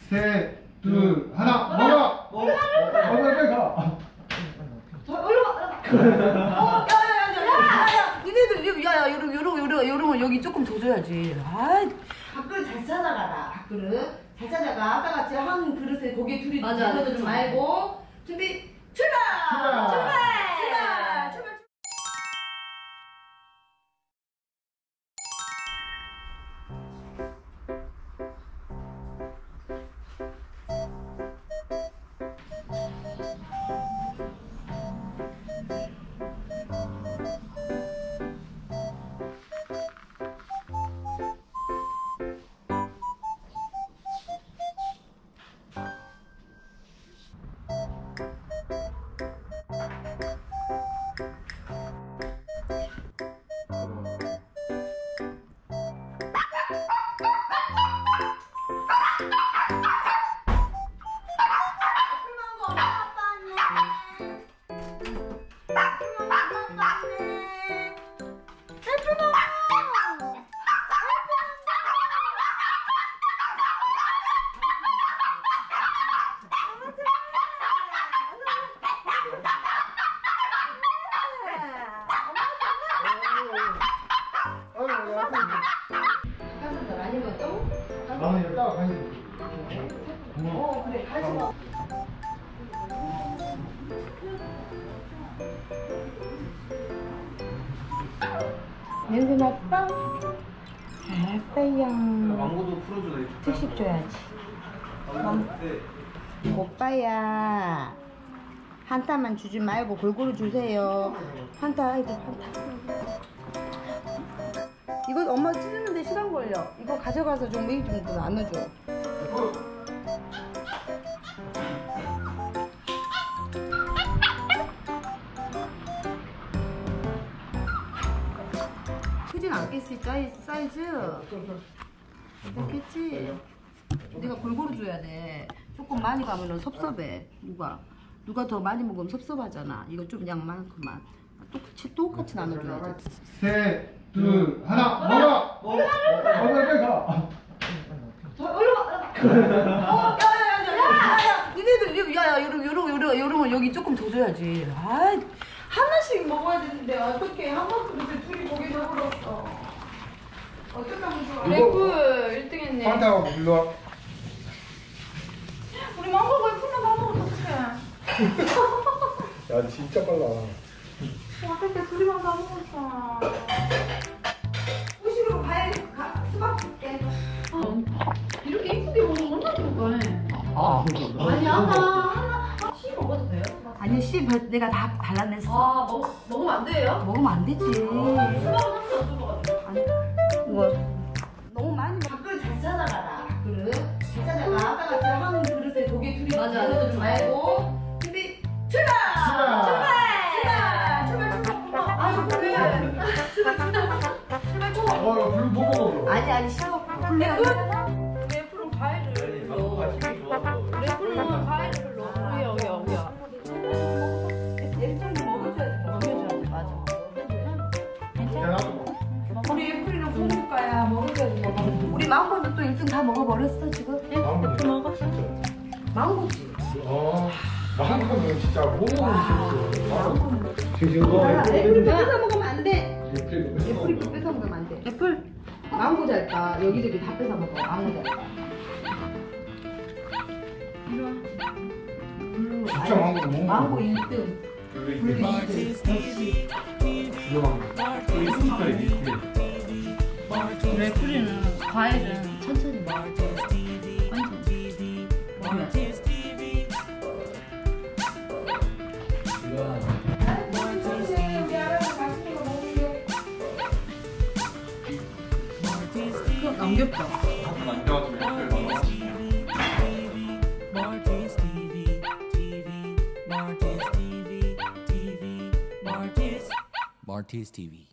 셋, 둘, 하나, 먹어! 빨리 가! 니네들 야야 요런 여기 조금 더 줘야지. 아 밥그릇 잘 찾아가라. 밥그릇 잘 찾아가. 아까 같이 한 그릇에 고기 둘이 맞아, 넣어주지 말고 준비 출발! 출발! 나는 여기다가 가야지. 그래 가지 마. 냄새 났어? 알았어요. 망고도 풀어주네. 특식 줘야지. 오빠야 한타만 주지 말고 골고루 주세요. 한타 이거 한타. 이거 엄마 찢는데 시간 걸려. 이거 가져가서 좀 메이 좀 나눠줘. 크진 않겠지 사이즈? 그렇겠지? 내가 골고루 줘야 돼. 조금 많이 가면은 섭섭해. 누가 더 많이 먹으면 섭섭하잖아. 이거 좀 양 많구만. 똑같이 나눠줘야지. 셋, 둘, 하나, 먹어! 빨리 가! 니네들 야야 요런 여기 조금 더 줘야지. 아 하나씩 먹어야 되는데 어떻게 한 그릇에 둘이 고기 넣어버렸어. 어떡하면 좋아. 레이프 1등 했네. 판타하고 일로 와. 우리 망고가 풀만 다 먹어서 어떡해. 야, 진짜 빨라. 어떡해 둘이만 다 먹었어. 후식으로 수박 줄게. 이렇게 이쁘게 먹으면 얼마나 좋을까? 아니 아까 씨 먹어도 돼요? 아니 씨 내가 다 발라냈어. 아 먹으면 안 돼요? 먹으면 안 되지. 수박은 한개 없을 것 같아. 아니 이거 너무 많이 밥그릇 잘 찾아가라. 밥그릇 잘 찾아가. 아까 같이 한 그릇에 고기 둘이 맞아. 넣어주지 말고 준비 출발! 아유 그래. 출발 쳐. 불 보고. 아니 싫어. 래프는 과일을 넣어. 래프는 과일을 넣어. 여기야. 애플이 먹여줘야 돼. 맞아. 우리 애플이는 공부가야 먹어줘야지. 우리 망고는 또 1등 다 먹어버렸어 지금. 망고 먹었어. 망고지. 망고는 진짜 못 먹는 거 지금 애플이 뺏어 먹으면 안 돼. 애플이 애플이 뺏어 먹으면 안 돼. 애플 망고 잘까 여기저기 다 뺏어 먹어. 망고 잘까. 진짜 망고는 못 먹어. 망고 1등. 블루 2등. 역시. 애플이는 과일은 천천히 먹어. 완전. 남겼다. Martis TV.